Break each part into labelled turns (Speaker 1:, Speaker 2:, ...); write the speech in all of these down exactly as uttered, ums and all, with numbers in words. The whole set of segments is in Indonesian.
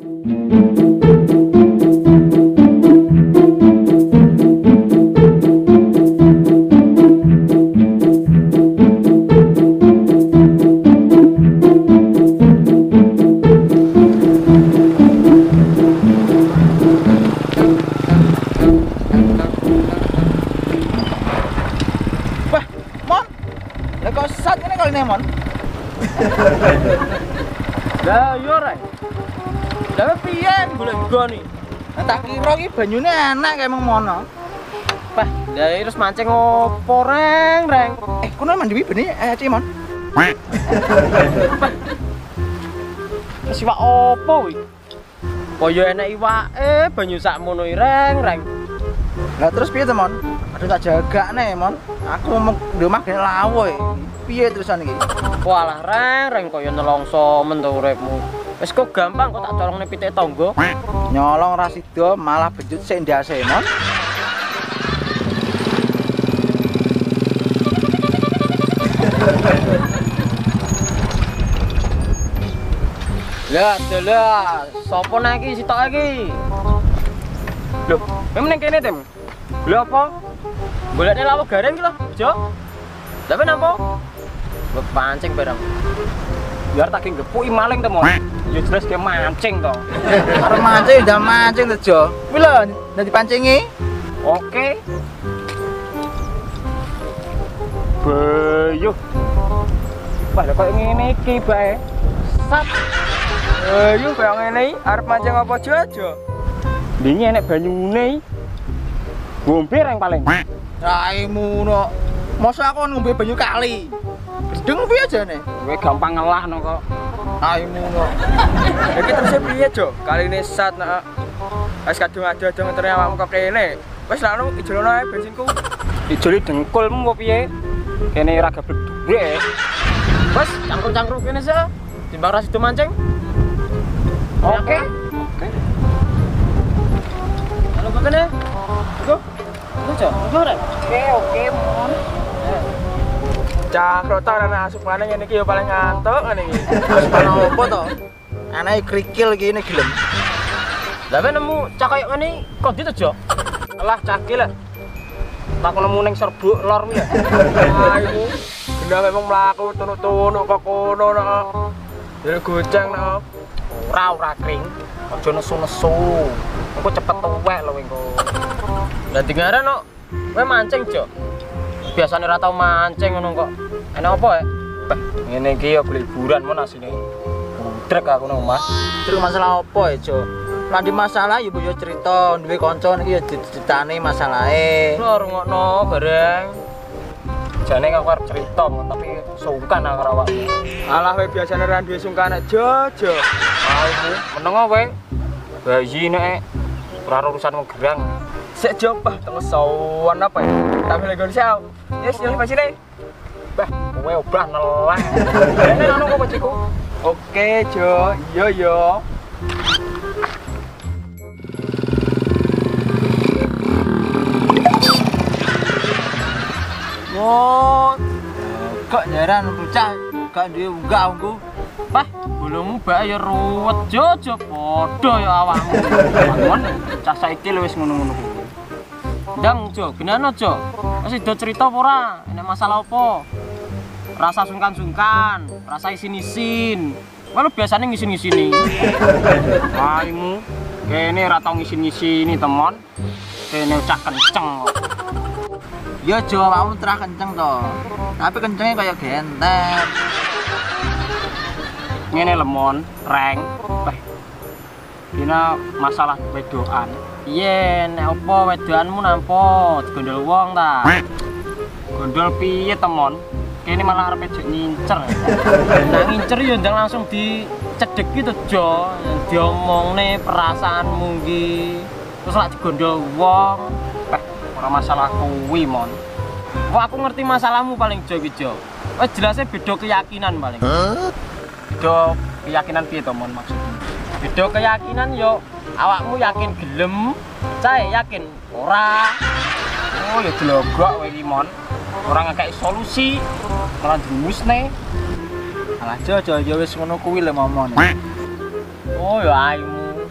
Speaker 1: Mon.
Speaker 2: Lah yo rek. Lah piye golek goni?
Speaker 1: Tak kira iki banyune enak kae mong mono.
Speaker 2: Bah, lah terus mancing opo reng, reng?
Speaker 1: Eh, kono mandi bene eh Ci Mon.
Speaker 2: Wis iwak opo kuwi? Kaya enek iwake banyu sakmono iki reng, reng.
Speaker 1: Lah terus piye to Mon? Aduh tak jagakne Mon. Aku mau di omah gene lawo e. Piye terusan iki?
Speaker 2: Walah reng, reng kaya nelongso men to uripmu. Wis kok gampang kok tak colongne pitik tangga.
Speaker 1: Nyolong ra sida malah benjut sik ndase Mon.
Speaker 2: Lah, lah, sapa nek iki sitok iki? Lho, memang ning kene tem. Lho apa? Golekne lawak gareng iki lho, Jo. Tapi napa? Mbok pancing bareng. Biar tak gepuki maling to, Mon. Ya jelas ke mancing to.
Speaker 1: Arep mancing udah mancing to, Jo. Kuwi lho, dadi pancingi.
Speaker 2: Oke. Bayuh. Wah, kok ngene iki bae. Sat. Ayo kaya ngene iki arep mancing apa aja? Wingi enek banyune. Ngombe reng paling.
Speaker 1: Raimu no. Masa aku ngombe banyu kali. Gedeng piye jane?
Speaker 2: Kowe gampang ngelahno kok.
Speaker 1: Raimu no.
Speaker 2: Iki terus piye, Jo? Kaline sat nek wis kadung ado-ado ngeteri awakmu kok kene. Wis lanu ijolono ae bensinku. Ijoli dengkulmu kok piye? Kene ora gablek dhuwit. Wes cangkruk-cangkruk kene sih. Timbang ra sido mancing. Oke. Oke. Halo kakaknya. Go. Go, Jo. Go, Rek. Oke, oke, Mon.
Speaker 1: Cangkruk ta ana asupane ngene iki ya paling ngantuk ngene iki. Asupane opo to? Anake krikil iki ne gelem.
Speaker 2: Lah nemu cah koyo ngene kok ndi to, Jo?
Speaker 1: Alah cakil lah. Tak nemu ning serbuk lor kuwi ya. Ah iku. Gena memang mlaku tunuk-tunuk kok kono nek. Ya goceng nek.
Speaker 2: Ora ora kring. Aja nesu-nesu. Engko cepet tuwek lho engko. Lah dengaran kok kowe mancing, Jo. Biasane ora tau mancing ngono kok. Enak apa ya? Bah, ngene iki ya liburan mon asine. Budrek aku nang omah.
Speaker 1: Terus masalah apa ya, Jo? Lah di masalah ya yo cerita duwe kanca iki ya diceritane masalahe.
Speaker 2: Lho rungokno bareng. Jane aku arep cerita mon tapi sungkan aku karo awakmu.
Speaker 1: Alah kowe biasane ora duwe sungkan Jo, Jo.
Speaker 2: Aku meneng kowe. Bayi nek ora urusan wong gerang.
Speaker 1: Sik jopah teng sawan apa ya? Tapi lego sel. Yes, yo pasine.
Speaker 2: Bah, kowe obah neleh. Ini anu kok bociku.
Speaker 1: Oke, Jo. Iya, yo. Oh, kok nyaran bocah gak duwe unggah unggah.
Speaker 2: Bah, bulungmu bae ya ruwet jojo padha ya awakmu. Mon, cah saiki wis ngono-ngono kuwi. Ndang, Jo, genano, Jo. Wis do cerita apa ora? Enek masalah apa? Rasa sungkan-sungkan, rasa isin-isin. Walu biasane ngisin-ngisini. Kaimu kene ora tau ngisin-ngisini, temon. Kene cah kenceng.
Speaker 1: Ya Jo, awakmu terah kenceng to. Tapi kencengnya kayak genter.
Speaker 2: Ngene lemon, reng. Wah. Dina masalah wedokan. Iya, nek apa wedokanmu nampa digondol wong ta? Gondol piye, temon? Kene malah arep ejek ngincer. Nek ngincer ya ndang langsung dicedhek gitu, Jo. Diomongne perasaanmu iki. Terus lak digondol wong. Wah, ora masalah kuwi, Mon. Wah, aku ngerti masalahmu paling Jo iki, Jo. Wis jelasnya beda keyakinan paling. Beda keyakinan piye to, Mon, maksudnya? Beda keyakinan yo awakmu yakin gelem, cae yakin ora. Oh, ya glogok kowe iki, Mon. Ora ngekeki solusi, malah dimusne.
Speaker 1: Alah Jo, Jo, ya wis ngono kuwi lho momone.
Speaker 2: Oh, ya aimu.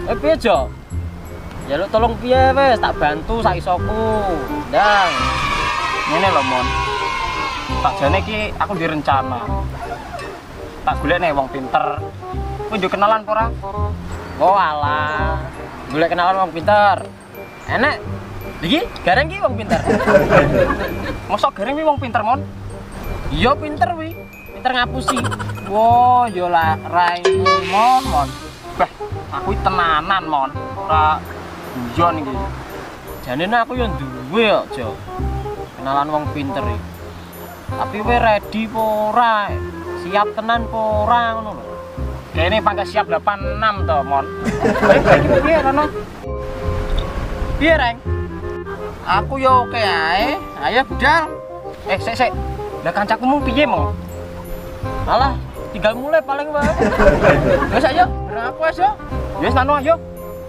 Speaker 2: Eh piye, Jo? Jaluk tolong piye wis, tak bantu sak isoku. Ndang. Ngene lho, Mon. Tak jane iki aku direncana. Tak golek nih wong pinter. Kowe njuk kenalan apa ora? Oh alah. Golek kenalan wong pinter. Enak. Iki gareng ki wong pinter. Mosok gareng ki wong pinter, Mon? Iya pinter wi. Pinter ngapusi. Wo, yo lah raimu, Mon, Mon. Bah, aku iki tenanan, Mon. Ora guyon iki. Janene aku yo duwe kok, Jo. Kenalan wong pinter iki. Tapi we ready apa ora? Siap tenan apa ora ngono lho. Kene pangkat siap delapan enam to, Mon. Baik iki piye kono? Piye, Reng?
Speaker 3: Aku yo oke ae. Ayo budal.
Speaker 2: Eh, sik sik. Lah kancakumu piye, Mon? Alah, tinggal mulai paling wae. Wis ayo, bareng aku wis yo. Wis nanu ayo.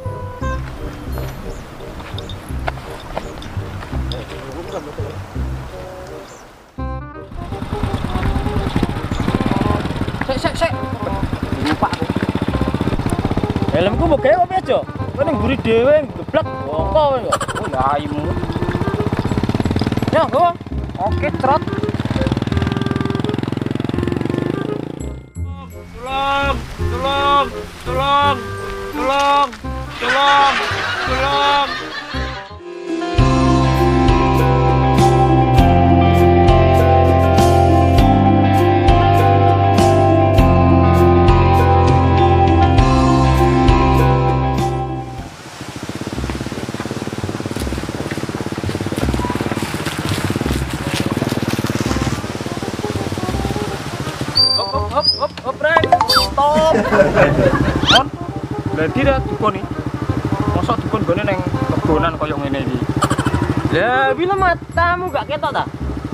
Speaker 2: Sik sik sik. Lupa aku. Helmku mbok gawe opo aja? Kowe ning mburi dhewe geblek apa kowe kok. Oh laimu. Ya, go. Oke, trot. Tolong, tolong, tolong, tolong, tolong, tolong. Hop, hop, hop, Reng. Stop. Mon, berarti dah dukun nih. Masa dukun gone neng kebonan koyo ngene iki. Lah, bila matamu gak ketok ta?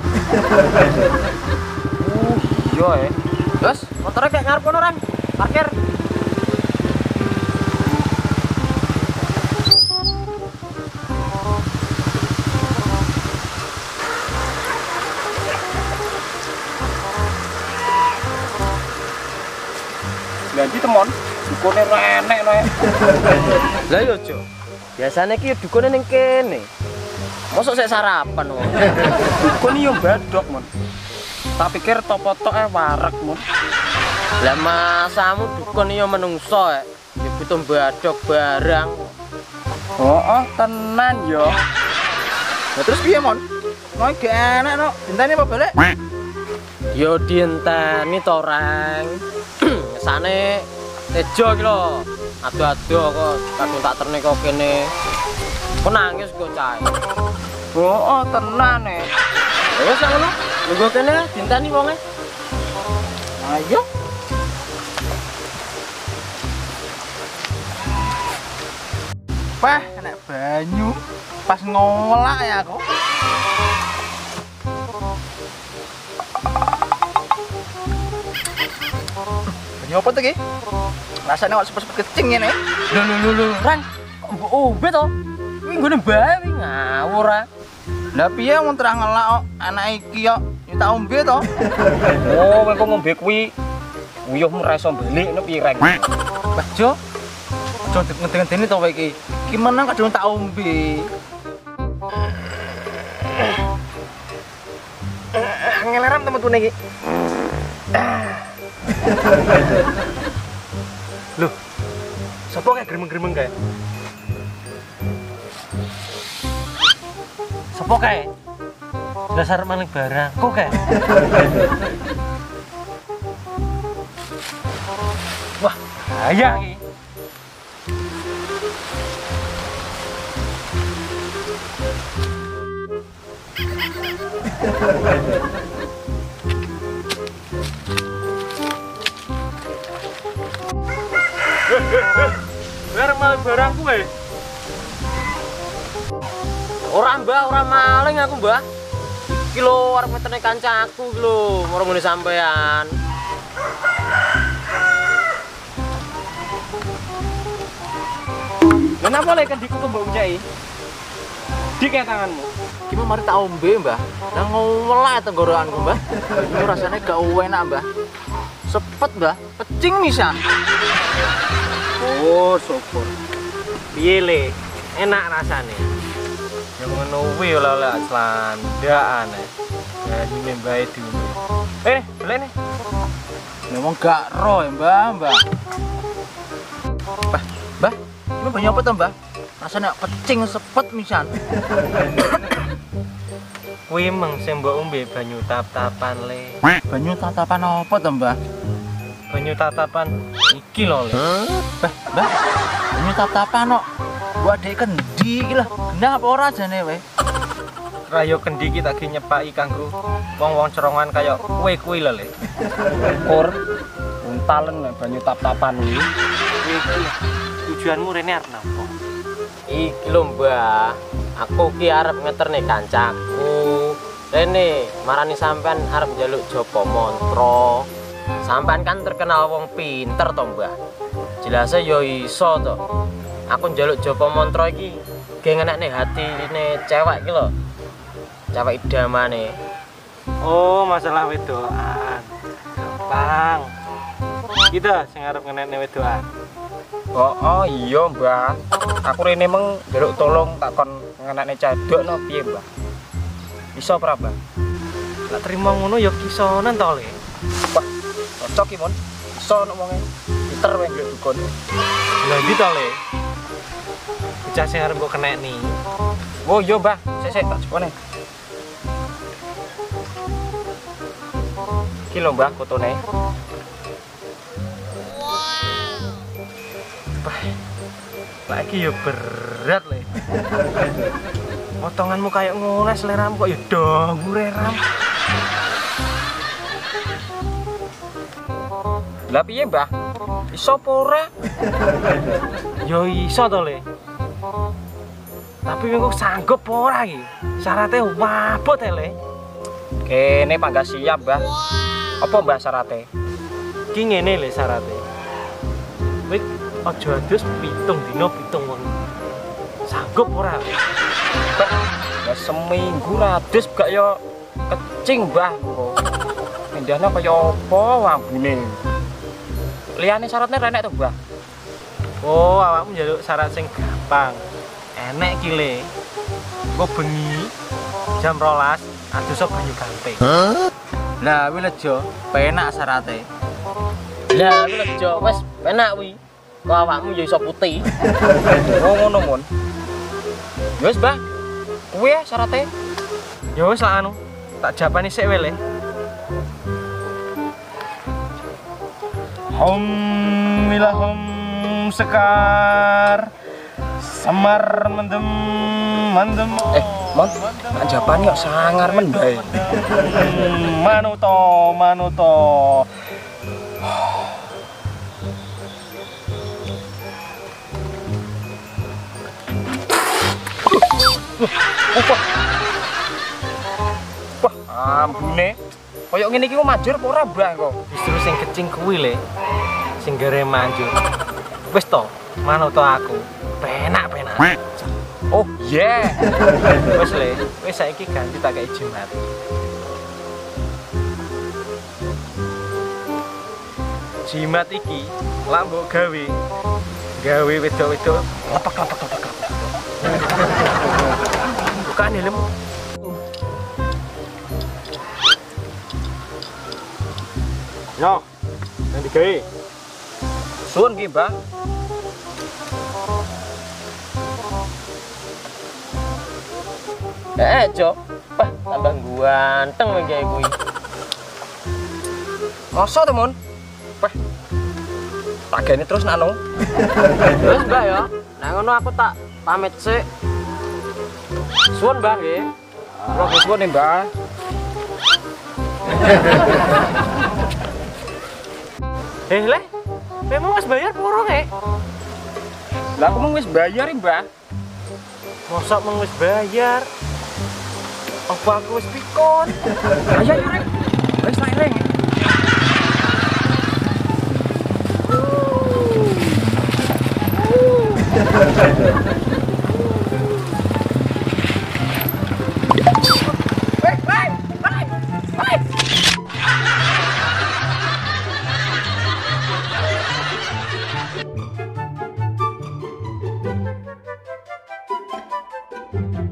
Speaker 2: Uh, iya eh. Terus, motornya kayak ngarep kono, Reng. Parkir. Ganti temon, dukune renek nek. Lah yo, Jo. Biasane iki dukune ning kene. Mosok sik sarapan wong. Dukun yo badok, Mon. Tak pikir topo-toke wareg, Mon. Lah masamu dukun yo menungso e. Ya butuh badok barang. Oh, oh tenan yo.
Speaker 3: Lah terus piye, Mon? Kowe gak enak no. Dinteni apa balik?
Speaker 2: Yo dienteni to, Reng. Sane tejo iki lho. Ado-ado kok kadung tak terne kok kene. Kok nangis kok cae. Oh, oh tenan e. Wis ngono. Lungguh kene dinteni wonge.
Speaker 3: Ayo. Pah, enak banyu. Pas ngolak ya aku. Banyu apa tuh ki? Rasanya kok sepet-sepet kecing ngene.
Speaker 2: Lho lho lho lho, Rang. Kok mbok ombe to? Kuwi nggone bae kuwi ngawur ah.
Speaker 3: Lah piye wong terang ngelak kok anak iki kok yo tak ombe to.
Speaker 2: Oh, kowe kok ngombe kuwi uyuhmu ra iso balik ngono piye, Reng?
Speaker 3: Bah, Jo. Aja ngedeng-ngedeni to kowe iki. Iki menang kadung tak ombe.
Speaker 2: Ngeleram temen-temen iki.
Speaker 1: Loh, siapa kayak gremeng-gremeng kayak? Siapa kayak? Dasar maling barang, kok kayak? Wah, bahaya ini. Barang maling barangku eh.
Speaker 2: Ora Mbah, ora maling aku Mbah. Iki lho arep metene kancaku iki lho, ora ngene sampean. Kenapa lek kendiku ke mbok njai? Dik ya tanganmu.
Speaker 3: Ki mari tak ombe, Mbah. Lah ngolak tenggorokanku, Mbah. Ini rasanya gak enak, Mbah. Sepet, Mbah. Pecing misah.
Speaker 1: Oh, syukur.
Speaker 2: Piye le? Enak rasane. Ya ngono kuwi ora lek slandaan. Jadi nembae dulu. Eh, boleh nih.
Speaker 3: Memang gak roh ya, Mbah, Mbah. Mbah, Mbah, ini banyak apa tuh, Mbah? Rasanya pecing sepet misan.
Speaker 2: Kuwi meng sing mbok ombe banyu tap-tapan le.
Speaker 3: Banyu tatapan apa tuh, Mbah?
Speaker 2: Banyu tatapan iki lho le.
Speaker 3: Mbah, Mbah, banyu tatapan kok. Gua adek kendi iki lah. Kenapa ora jane wae?
Speaker 2: Rayo kendi iki tak nyepaki kanggo wong-wong cerongan kaya kowe kuwi lho le.
Speaker 1: Kur untalen banyu tap-tapan kuwi.
Speaker 2: Iki tujuanmu rene arep napa?
Speaker 1: Iki lho Mbah, aku ki arep ngeterne kancaku. Rene marani sampean arep njaluk Joko Mantra. Sampean kan terkenal wong pinter to Mbah. Jelase yo iso to. Aku njaluk Joko Mantra iki ge ngenekne hatine cewek iki lho. Cewek idamane.
Speaker 2: Oh, masalah wedokan. Gampang. Kita sing arep ngenekne wedokan.
Speaker 1: Oh, oh iya Mbah. Aku rene meng njaluk tolong takon ngenekne cadok no piye Mbah. Iso ora Mbah?
Speaker 2: Lah trimo ngono ya kisonan to le.
Speaker 1: Wah, cocok iki mon. Iso nek wonge. Pinter wae njaluk dukun.
Speaker 2: Lah ndi to le? Bocah sing arep mbok kenekni.
Speaker 1: Oh iya Mbah, sik sik tak jepone. Iki lho Mbah fotone.
Speaker 2: Lah iki ya berat le. Potonganmu kayak ngono seleramu kok ya dongure ram.
Speaker 1: Lah piye Mbah? Iso apa ora?
Speaker 2: Yo iso to le. Tapi kok sanggup apa ora iki? Syaratnya wabot e le.
Speaker 1: Kene panggah siap Mbah. Apa Mbah syaratnya?
Speaker 2: Ki ngene le syaratnya. Wis aja adus pitung dina pitung wengi. Sanggup ora?
Speaker 1: Ya seminggu ratus gak ya kecing Mbah. Indahnya kaya apa wabune? Liyane syaratnya renek to Mbah.
Speaker 2: Oh, awakmu njaluk syarat sing gampang. Enek ki le. Engko bengi jam rolas adus banyu gamping.
Speaker 3: Lah kuwi lejo, penak syarate.
Speaker 1: Lah kuwi lejo wis penak kuwi. Kok awakmu ya iso putih. Oh ngono mon. Ya wis Mbah. Kuwi ya syaratnya.
Speaker 2: Ya wis lah anu. Tak japani sik wae le.
Speaker 4: Hom milahum sekar semar mendem mendem
Speaker 1: Eh, mon, nak japani kok sangar men bae.
Speaker 4: manuto manuto
Speaker 1: Wah, ambune. Kayak ngene iki ku manjur apa ora, Mbah kok?
Speaker 2: Justru sing kecing kuwi le. Sing gere manjur. Wis to, manut aku. Penak-penak.
Speaker 1: Oh, yeah.
Speaker 2: Wis le, wis saiki ganti tak kei jimat. Jimat iki lak mbok gawe. Gawe wedok-wedok lepak-lepak-lepak. Bukan helm.
Speaker 4: yo yang digawe
Speaker 1: Suwun ki, Mbah. Eh, Jo. Wah, tambah ganteng wong gawe kuwi. Masa to, Mon? Wah. Tagane terus nak anu. Terus, Mbah ya. Nek ngono aku tak pamit sik. Suwun, Mbah nggih. Kula suwun nih, Mbah.
Speaker 2: Eh, le. Memang wis bayar purung e.
Speaker 1: Lah aku mung wis bayar, Mbah.
Speaker 2: Mosok mung wis bayar. Apa aku wis pikun?
Speaker 1: Ayo, ayo, Rek. Wis tak eling.
Speaker 3: Mbah.